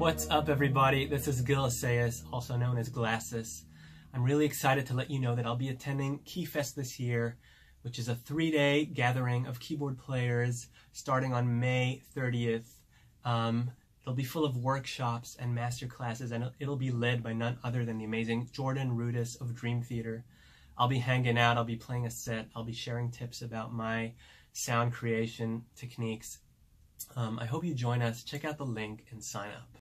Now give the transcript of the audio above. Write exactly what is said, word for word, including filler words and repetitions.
What's up, everybody? This is Gil Assayas, also known as Glasses. I'm really excited to let you know that I'll be attending Keyfest this year, which is a three-day gathering of keyboard players starting on May thirtieth. Um, it'll be full of workshops and master classes, and it'll be led by none other than the amazing Jordan Rudess of Dream Theater. I'll be hanging out, I'll be playing a set, I'll be sharing tips about my sound creation techniques. Um, I hope you join us. Check out the link and sign up.